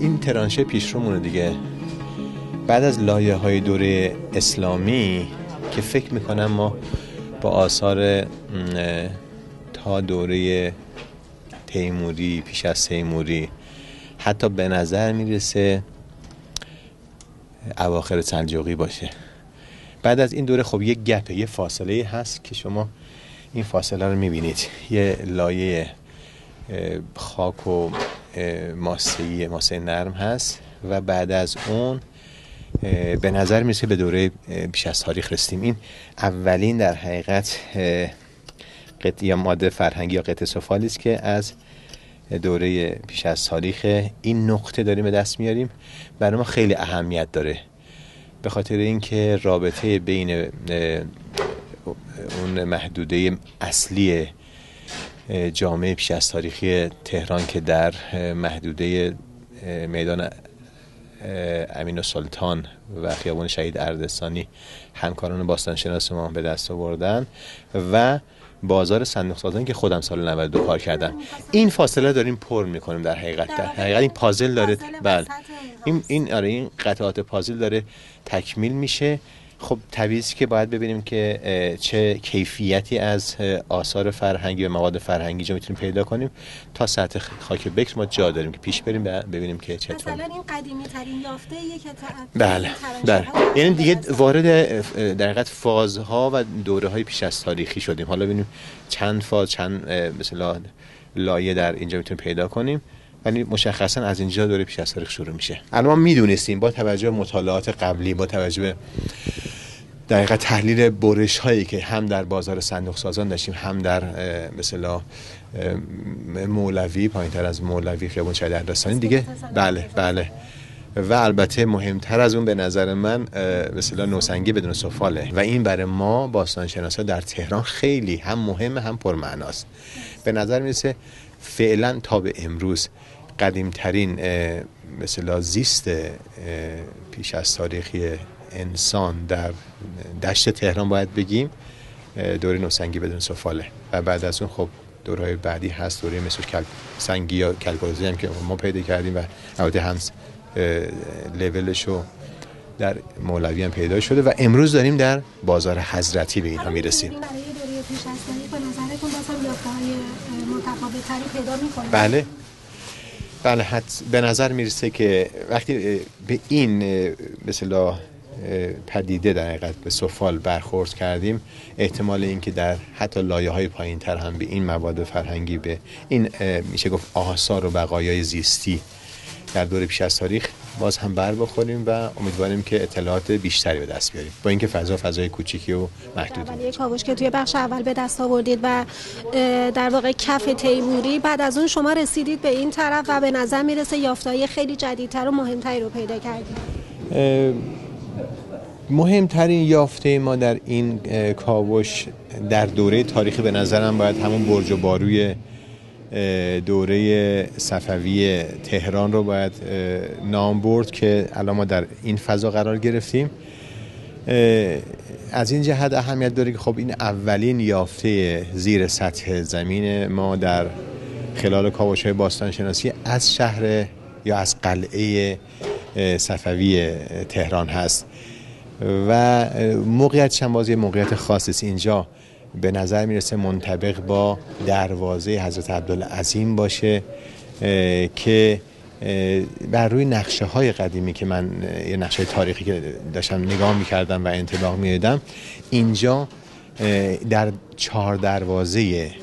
این ترانشه پیشرومونه دیگه. بعد از لایه‌های دوره اسلامی که فکر میکنم ما با آثار تا دوره تیموری، پیش از تیموری، حتی به نظر میرسه اواخر سلجوقی باشه. بعد از این دوره خب یه گپه، یه فاصله هست که شما این فاصله رو میبینید، یه لایه خاک و ماسه نرم هست و بعد از اون به نظر میرسه به دوره پیش از تاریخ رسیدیم. این اولین در حقیقت یا ماده فرهنگی یا قطعه سفالی است که از دوره پیش از تاریخ. این نقطه داریم به دست میاریم، برای ما خیلی اهمیت داره به خاطر اینکه رابطه بین اون محدوده اصلی جامعه پیش از تاریخی تهران که در محدوده میدان امین السلطان و خیابان شهید اردستانی همکاران باستانشناس ما به دست آوردن و بازار صندوق سازان که خودم سال 92 کار کردم، این فاصله داریم پر میکنیم. در حقیقت این پازل داره، بله، این قطعات پازل داره تکمیل میشه. خب طبیعی است که باید ببینیم که چه کیفیتی از آثار فرهنگی و مواد فرهنگی جا میتونیم پیدا کنیم. تا سطح خاک بکر ما جا داریم که پیش بریم ببینیم که چطور. مثلا این قدیمی ترین یافته یک بله یعنی دیگه وارد در حقیقت فازها و دوره‌های پیش از تاریخی شدیم. حالا ببینیم چند فاز، چند مثلا لایه در اینجا میتونیم پیدا کنیم، ولی مشخصا از اینجا دوره پیش از تاریخ شروع میشه. الان ما میدونستیم با توجه به مطالعات قبلی، با توجه به در حقیقت تحلیل برش هایی که هم در بازار صندوق سازان داشتیم، هم در مثلا مولوی، پایینتر از مولوی خیابان شهید اردستانی دیگه، بله و البته مهمتر از اون به نظر من مثلا نوسنگی بدون سفاله و این برای ما باستانشناسا در تهران خیلی هم مهمه هم پرمعناست. به نظر میرسه فعلا تا به امروز قدیمترین مثلا زیست پیش از تاریخی انسان در دشت تهران باید بگیم دوره نوسنگی بدون سفاله و بعد از اون خب دورهای بعدی هست، دوره مثل سنگی یا کلکوزی هم که ما پیدا کردیم و البته هم لولشو در مولوی هم پیدا شده و امروز داریم در بازار حضرتی به اینها میرسیم. برای دوره پیش از تاریخ به نظرتون بازم یافته‌های متفاوت‌تری پیدا می‌کنید؟ بله به نظر میرسه که وقتی به این مثلا پدیده در حقیقت به سفال برخورد کردیم، احتمال این که در حتی لایه‌های پایین‌تر هم به این مواد فرهنگی، به این میشه گفت آثار و بقایای زیستی در دوره پیش از تاریخ باز هم بر بخوریم و امیدواریم که اطلاعات بیشتری به دست بیاریم، با اینکه فضای کوچیکی و محدود بود. اولیه کاوش که توی بخش اول به دست آوردید و در واقع کف تیموری، بعد از اون شما رسیدید به این طرف و به نظر میرسه یافته‌های خیلی جدیدتر و مهمتری رو پیدا کردید. مهمترین یافته ما در این کاوش در دوره تاریخی به نظرم باید همون برج و باروی دوره صفوی تهران رو باید نام برد که الان ما در این فضا قرار گرفتیم. از این جهت اهمیت داره که خب این اولین یافته زیر سطح زمین ما در خلال کاوش‌های باستانشناسی از شهر یا از قلعه صفوی تهران هست و موقعیتش هم باز یه موقعیت خاصی است. اینجا به نظر میرسه منطبق با دروازه حضرت عبدالعظیم باشه که بر روی نقشه های قدیمی که من یه نقشه تاریخی که داشتم نگاه میکردم و انطباق میدادم، اینجا در 4 دروازه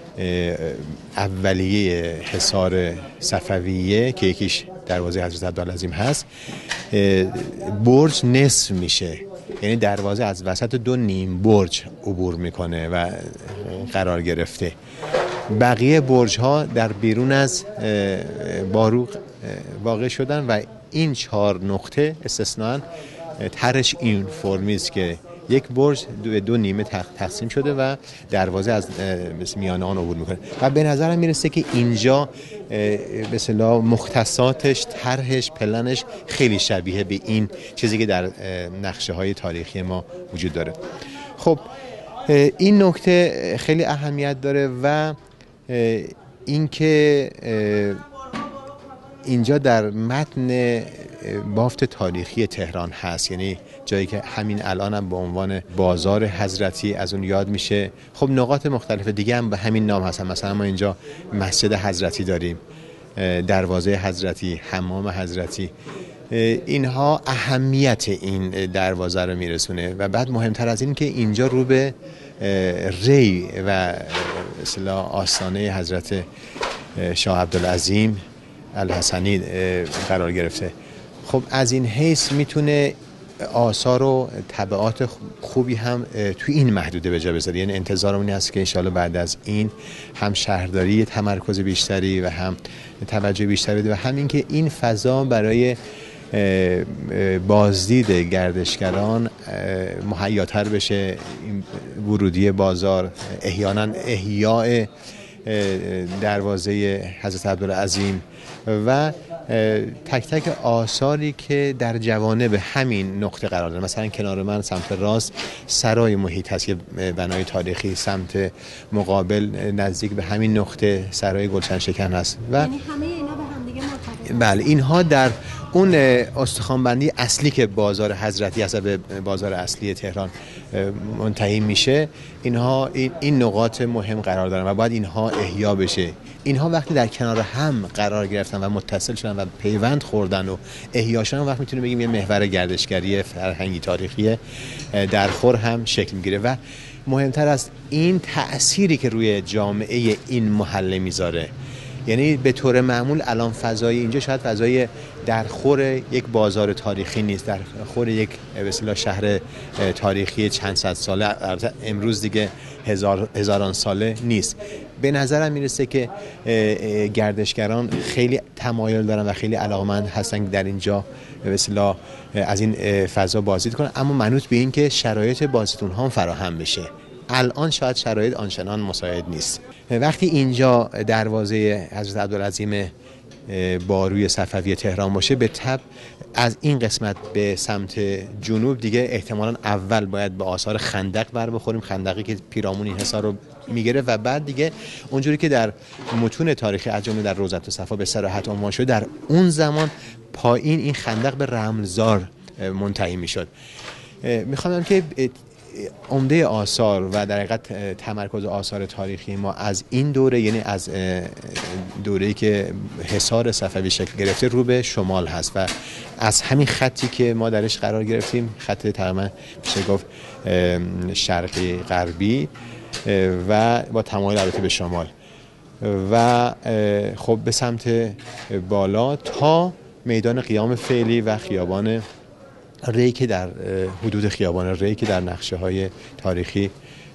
اولیه حصار صفویه که یکیش دروازه حضرت عبدالعظیم هست، برج نصف میشه، یعنی دروازه از وسط 2 نیم برج عبور میکنه و قرار گرفته. بقیه برج ها در بیرون از باروق واقع شدن و این 4 نقطه استثناً طرش این فرمی است که یک برج 2 نیمه تقسیم شده و دروازه از میان آن عبور میکنه و به نظرم میرسه که اینجا مثلا مختصاتش، طرحش، پلنش خیلی شبیه به این چیزی که در نقشه های تاریخی ما وجود داره. خب این نکته خیلی اهمیت داره و اینکه اینجا در متن بافت تاریخی تهران هست، یعنی جایی که همین الان هم به عنوان بازار حضرتی از اون یاد میشه. خب نقاط مختلف دیگه هم به همین نام هستن، مثلا ما اینجا مسجد حضرتی داریم، دروازه حضرتی، حمام حضرتی. اینها اهمیت این دروازه رو میرسونه و بعد مهمتر از این که اینجا رو به ری و اصطلاح آستانه حضرت شاه عبدالعظیم الحسنی قرار گرفته. خب از این حیث میتونه آثار و تبعات خوبی هم توی این محدوده به جا بذاره. یعنی انتظارمون هست که انشالله بعد از این هم شهرداری تمرکز بیشتری و هم توجه بیشتری و همین که این فضا برای بازدید گردشگران مهیاتر بشه، ورودی بازار، احیانا احیاء دروازه حضرت عبدالعظیم و تک تک آثاری که در جوانب همین نقطه قرار دارن. مثلا کنار من سمت راست سرای محیط هست، یه بنای تاریخی، سمت مقابل نزدیک به همین نقطه سرای گلشن شکن هست و یعنی همه اینا به هم دیگه مرتبطه. بله، اینها در اون استخوانبندی اصلی که بازار حضرتی هست به بازار اصلی تهران منتهی میشه، اینها این نقاط مهم قرار دارن و باید اینها احیا بشه. اینها وقتی در کنار هم قرار گرفتن و متصل شدن و پیوند خوردن و احیا شدن، وقت میتونه بگیم یه محور گردشگری فرهنگی تاریخی درخور هم شکل میگیره و مهمتر از این تأثیری که روی جامعه این محله میذاره. یعنی به طور معمول الان فضای اینجا شاید فضای درخور یک بازار تاریخی نیست، درخور یک به اصطلاح شهر تاریخی چند صد ساله، امروز دیگه هزاران ساله نیست. به نظرم میرسه که گردشگران خیلی تمایل دارن و خیلی علاقمند هستن در اینجا به اصطلاح از این فضا بازدید کنن، اما منوط به این که شرایط بازدید اونها هم فراهم بشه. الان شاید شرایط آنچنان مساعد نیست. وقتی اینجا دروازه حضرت عبدالعظیم باروی صفوی تهران باشه، به طبع از این قسمت به سمت جنوب دیگه احتمالاً اول باید به آثار خندق بر بخوریم، خندقی که پیرامون این حصار رو میگیره و بعد دیگه اونجوری که در متون تاریخی از جمله در روضة الصفا به صراحت عنوان شده، در اون زمان پایین این خندق به رملزار منتهی میشد. میخوام که عمده آثار و در حقیقت تمرکز آثار تاریخی ما از این دوره، یعنی از دوره‌ای که حصار صفوی شکل گرفته، رو به شمال هست و از همین خطی که ما درش قرار گرفتیم، خط تقریبا میشه گفت شرقی غربی و با تمایل البته به شمال و خب به سمت بالا تا میدان قیام فعلی و خیابان ری که در حدود خیابان ری که در نقشه های تاریخی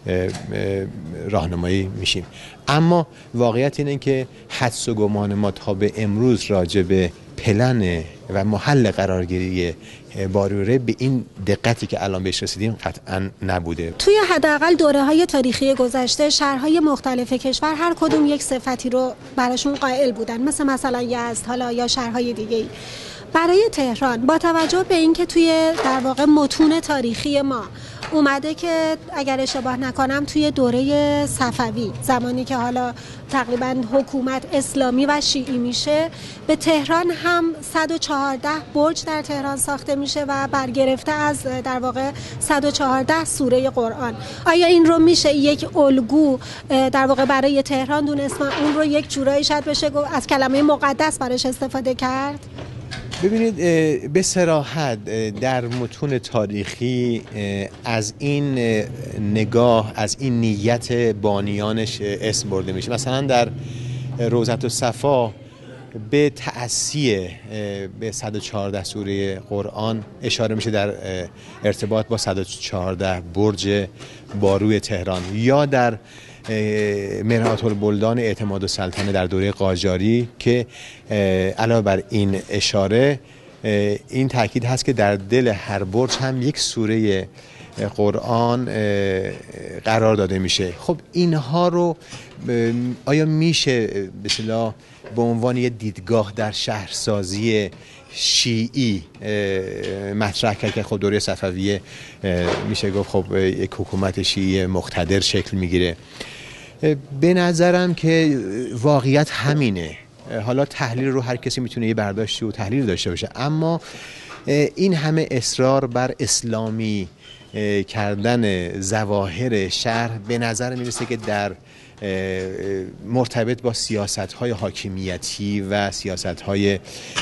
راهنمایی میشیم. اما واقعیت اینه که حدس و گمان ما تا به امروز راجع به پلن و محل قرارگیری باروی ری به این دقتی که الان بهش رسیدیم قطعا نبوده. توی حداقل دوره‌های تاریخی گذشته شهرهای مختلف کشور هر کدوم یک صفتی رو براشون قائل بودن، مثلا یزد حالا یا شهرهای دیگه‌ای. برای تهران با توجه به اینکه توی در واقع متون تاریخی ما اومده که اگر اشتباه نکنم توی دوره صفوی، زمانی که حالا تقریبا حکومت اسلامی و شیعی میشه، به تهران هم 114 برج در تهران ساخته میشه و برگرفته از در واقع 114 سوره قرآن. آیا این رو میشه یک الگو در واقع برای تهران دونست و اون رو یک جورایی شاید بشه از کلمه مقدس براش استفاده کرد؟ ببینید، به صراحت در متون تاریخی از این نگاه، از این نیت بانیانش اسم برده میشه. مثلا در روضة الصفا به تأسیه به 114 سوره قرآن اشاره میشه در ارتباط با 114 برج باروی تهران، یا در مرآت البلدان اعتماد السلطنه در دوره قاجاری که علاوه بر این اشاره این تاکید هست که در دل هر برج هم یک سوره قرآن قرار داده میشه. خب اینها رو آیا میشه به اصطلاح به عنوان یه دیدگاه در شهرسازی شیعی مطرح کرد که خب دوره صفویه میشه گفت خب یک حکومت شیعی مقتدر شکل میگیره؟ به نظرم که واقعیت همینه حالا تحلیل رو هر کسی میتونه یه برداشتی و تحلیل داشته باشه، اما این همه اصرار بر اسلامی کردن ظواهر شهر به نظر میرسه که در مرتبط با سیاست‌های حاکمیتی و سیاست‌های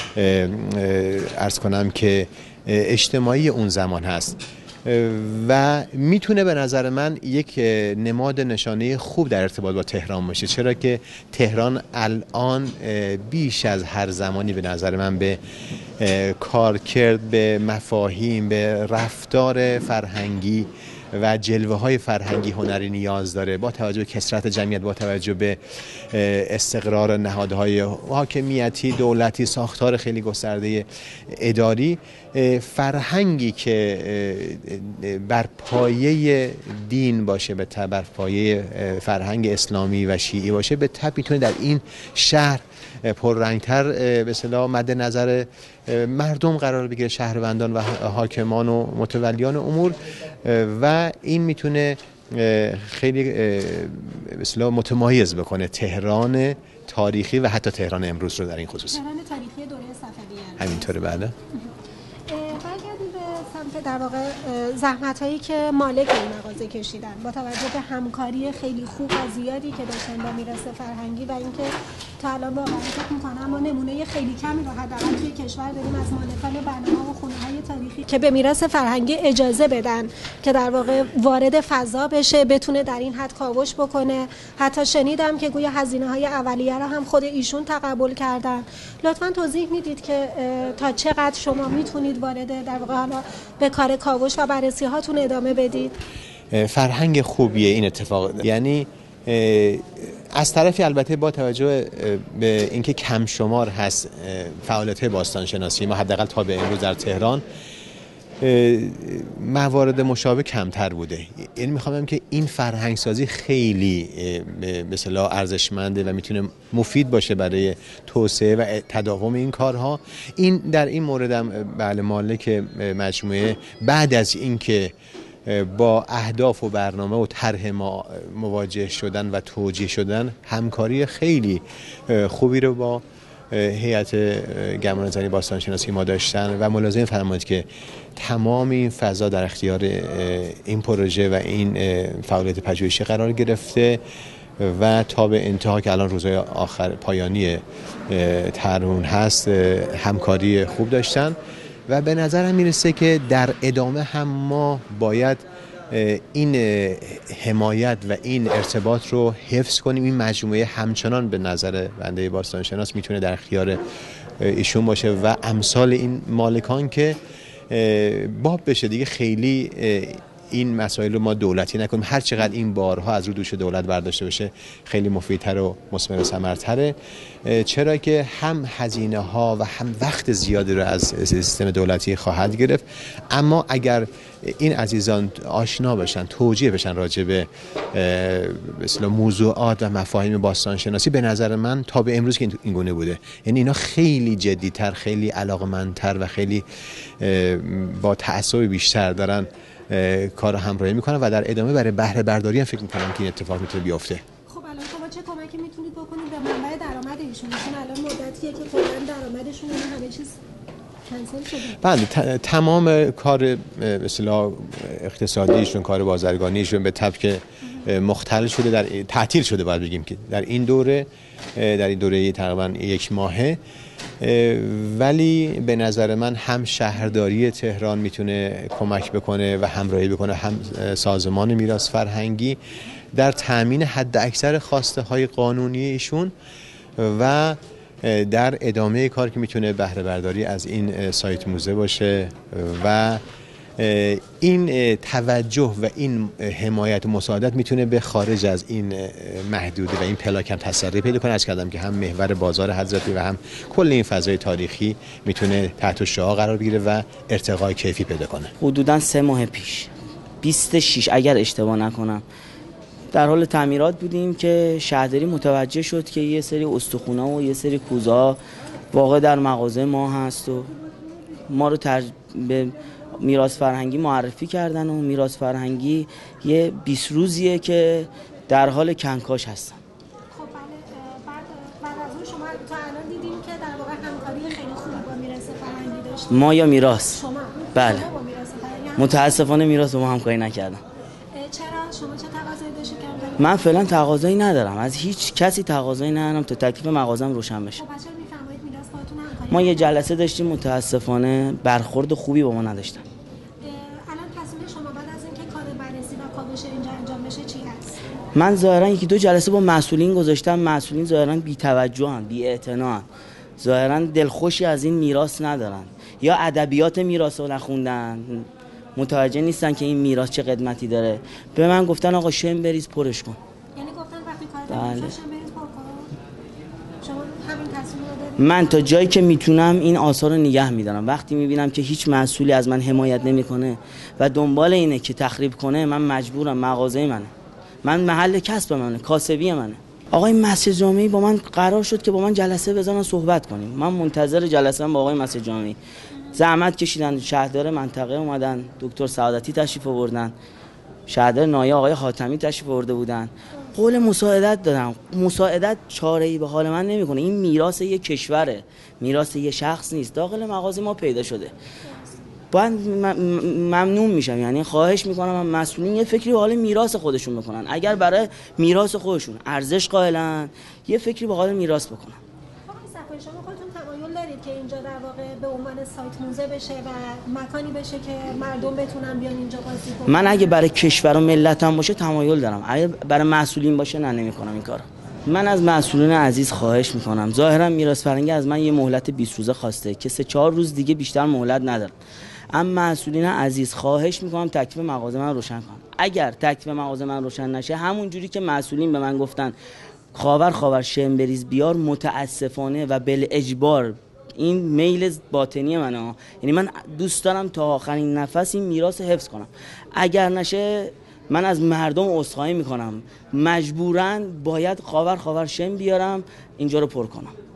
عرض کنم که اجتماعی اون زمان هست و میتونه به نظر من یک نماد نشانه خوب در ارتباط با تهران باشه، چرا که تهران الان بیش از هر زمانی به نظر من به کارکرد، به مفاهیم، به رفتار فرهنگی و جلوه های فرهنگی هنری نیاز داره. با توجه به کثرت جمعیت، با توجه به استقرار نهادهای حاکمیتی، دولتی، ساختار خیلی گسترده اداری، فرهنگی که بر پایه دین باشه، بر پایه فرهنگ اسلامی و شیعی باشه، به طبع میتونه در این شهر پررنگتر به اصطلاح مد نظر مردم قرار بگیره، شهروندان و حاکمان و متولیان امور، و این میتونه خیلی به اصطلاح متمایز بکنه تهران تاریخی و حتی تهران امروز رو در این خصوص. تهران تاریخی دوره صفویه همینطوره. بله. برگردیم به سمت در واقع زحمت‌هایی که مالک این مغازه کشیدن با توجه به همکاری خیلی خوب و زیادی که داشتن با میراث فرهنگی و اینکه تا الان واقعا فکر می‌کنم ما نمونه خیلی کمی رو حداقل توی کشور داریم از مالکان برنامه و خونه‌های تاریخی که به میراث فرهنگی اجازه بدن که در واقع وارد فضا بشه، بتونه در این حد کاوش بکنه. حتی شنیدم که گویا هزینه‌های اولیه رو هم خود ایشون تقبل کردن. لطفاً توضیح میدید که تا چقدر شما میتونید وارد در واقع حالا به کار کاوش و بررسی هاتون ادامه بدید؟ فرهنگ خوبیه این اتفاق، یعنی از طرفی البته با توجه به اینکه کم شمار هست فعالیت باستانشناسی، ما حداقل تا به امروز در تهران موارد مشابه کمتر بوده. یعنی میخوام بگم که این فرهنگ سازی خیلی به اصطلاح ارزشمنده و میتونه مفید باشه برای توسعه و تداوم این کارها. این در این موردم بله مالک مجموعه بعد از اینکه با اهداف و برنامه و طرح ما مواجه شدن و توجیه شدن، همکاری خیلی خوبی رو با هیئت گمانه‌زنی باستانشناسی ما داشتن و ملاحظه فرمایید که تمام این فضا در اختیار این پروژه و این فعالیت پژوهشی قرار گرفته و تا به انتها که الان روزهای آخر پایانی طرح هست همکاری خوب داشتن و به نظرم میرسه که در ادامه هم ما باید این حمایت و این ارتباط رو حفظ کنیم. این مجموعه همچنان به نظر بنده باستانشناس میتونه در اختیار ایشون باشه و امثال این مالکان که باب بشه دیگه خیلی این مسائل رو ما دولتی نکنیم. هر چقدر این بارها از رو دوش دولت برداشته بشه خیلی مفیدتر و مثمر و ثمرتره، چرا که هم هزینه ها و هم وقت زیادی رو از سیستم دولتی خواهد گرفت. اما اگر این عزیزان آشنا بشن، توجیه بشن راجع به مثلا موضوعات و مفاهیم باستانشناسی، به نظر من تا به امروز که این گونه بوده، یعنی اینا خیلی جدی‌تر، خیلی علاقمندتر و خیلی با تعصب بیشتر دارن کار همراهی میکنن و در ادامه برای بهره برداری هم فکر میکنم که این اتفاق میتونه بیفته. خب الان شما چه کمکی میتونید بکنید به منبع درآمد ایشون؟ الان مدتیه که کلا درآمدشون همه چیز کنسل شده. بله، تمام کار به اصطلاح اقتصادیشون، کار بازرگانیشون به طبع که مختل شده، تعطیل شده باید بگیم که در این دوره تقریبا یک ماهه. ولی به نظر من هم شهرداری تهران میتونه کمک بکنه و همراهی بکنه، هم سازمان میراث فرهنگی در تامین حد اکثر خواسته های قانونی ایشون و در ادامه کار که میتونه بهره برداری از این سایت موزه باشه و این توجه و این حمایت و مساعدت میتونه به خارج از این محدوده و این پلاک هم تسری پیدا کنه. از کردم که هم محور بازار حضرتی و هم کل این فضای تاریخی میتونه تحت شعاع قرار بگیره و ارتقای کیفی پیدا کنه. حدوداً 3 ماه پیش 26 اگر اشتباه نکنم در حال تعمیرات بودیم که شهرداری متوجه شد که یه سری استخوان‌ها و یه سری کوزه‌ها واقع در مغازه ما هست و ما رو به میراث فرهنگی معرفی کردن و میراث فرهنگی یه 20 روزیه که در حال کنکاش هستن. خب بله، بعد از اون شما تا الان ما یا میراث؟ شما. بله. شما با میراث متاسفانه میراث با ما همکاری نکردم. چرا شما چه تقاضایی داشتید که من فعلا تقاضایی ندارم، از هیچ کسی تقاضایی ندارم تا تکلیف مغازم روشن بشه. خب بچه‌ها میفرمایید میراث باهاتون همکاری ما یه جلسه داشتیم، متاسفانه برخورد خوبی با ما نداشتن. الان تصمیم شما بعد از اینکه کار بررسی و کاوش اینجا انجام بشه چی هست؟ من ظاهرا یکی دو جلسه با مسئولین گذاشتم، مسئولین ظاهرا بی‌توجهن، بی‌اعتنا'n، ظاهرا دلخوشی از این میراث ندارن یا ادبیات میراث رو نخوندن، متوجه نیستن که این میراث چه قدمتی داره. به من گفتن آقا شم بریز پرش کن. یعنی گفتن وقتی کار بله. دارید شما بریز پر کن. شما همین تصمیم رو دارید؟ من تا جایی که میتونم این آثار رو نگه میدارم. وقتی میبینم که هیچ مسئولی از من حمایت نمیکنه و دنبال اینه که تخریب کنه، من مجبورم، مغازه منه، من محل کسب منه، کاسبی منه. آقای مسجد جامعی با من قرار شد که با من جلسه بزنن صحبت کنیم. من منتظر جلسه با آقای مسجد جامعی. زحمت کشیدن، شهردار منطقه اومدن، دکتر سعادتی تشریف آوردن، شهردار نایه آقای حاتمی تشریف آورده بودن، قول مساعدت دادم. مساعدت چاره‌ای به حال من نمیکنه. این میراث یک کشوره، میراث یک شخص نیست. داخل مغازه ما پیدا شده. باید ممنون میشم، یعنی خواهش میکنم من مسئولین یه فکری به حال میراث خودشون بکنن. اگر برای میراث خودشون ارزش قائلن، یه فکری به حال میراث بکنن. آقای صفایی، شما خودتون تمایل دارید که اینجا در واقع به عنوان سایت موزه بشه و مکانی بشه که مردم بتونن بیان اینجا بازی کنن؟ من اگه برای کشور و ملتم باشه تمایل دارم، اگه برای مسئولین باشه نه، نمیکنم این کارو. من از مسئولین عزیز خواهش میکنم، ظاهرا میراث فرهنگی از من یه مهلت 20 روزه خواسته که 3-4 روز دیگه بیشتر مهلت ندارم. اما مسئولین عزیز خواهش میکنم تکلیف مغازه من روشن کنم. اگر تکلیف مغازه من روشن نشه، همون جوری که مسئولین به من گفتن خاور شم بریز بیار، متاسفانه و بالاجبار، این میل باطنی منه، یعنی من دوست دارم تا آخرین نفس این میراث حفظ کنم. اگر نشه من از مردم عذرخواهی میکنم، مجبوراً باید خاور شم بیارم اینجا رو پر کنم.